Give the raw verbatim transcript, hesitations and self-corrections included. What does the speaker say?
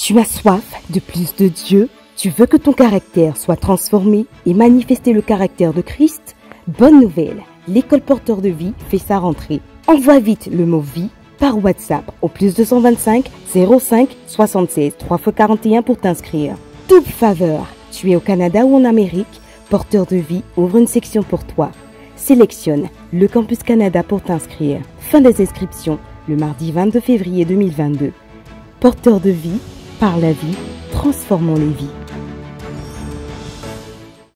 Tu as soif de plus de Dieu? Tu veux que ton caractère soit transformé et manifester le caractère de Christ? Bonne nouvelle, l'école Porteur de Vie fait sa rentrée. Envoie vite le mot vie par WhatsApp au plus deux cent vingt-cinq zéro cinq soixante-seize trois fois quarante et un pour t'inscrire. Double faveur, tu es au Canada ou en Amérique, Porteur de Vie ouvre une section pour toi. Sélectionne le Campus Canada pour t'inscrire. Fin des inscriptions le mardi vingt-deux février deux mille vingt-deux. Porteur de Vie, par la vie, transformons les vies.